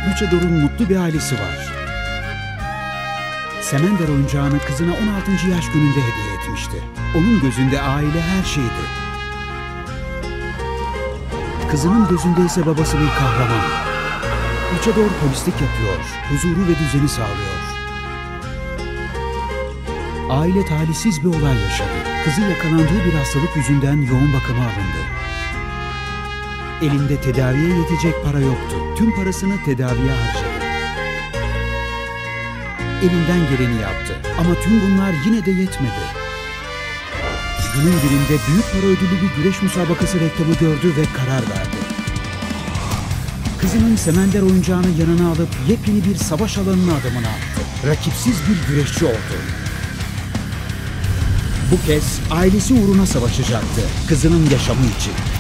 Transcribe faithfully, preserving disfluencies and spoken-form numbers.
Luchador'un mutlu bir ailesi var. Semender oyuncağını kızına on altıncı yaş gününde hediye etmişti. Onun gözünde aile her şeydi. Kızının gözünde ise babası bir kahraman. Luchador polislik yapıyor, huzuru ve düzeni sağlıyor. Aile talihsiz bir olay yaşadı. Kızı yakalandığı bir hastalık yüzünden yoğun bakıma alındı. Elinde tedaviye yetecek para yoktu. Tüm parasını tedaviye harcadı. Elinden geleni yaptı ama tüm bunlar yine de yetmedi. Günün birinde büyük para ödüllü bir güreş müsabakası reklamı gördü ve karar verdi. Kızının Semender oyuncağını yanına alıp yepyeni bir savaş alanına adımını attı. Rakipsiz bir güreşçi oldu. Bu kez ailesi uğruna savaşacaktı, kızının yaşamı için.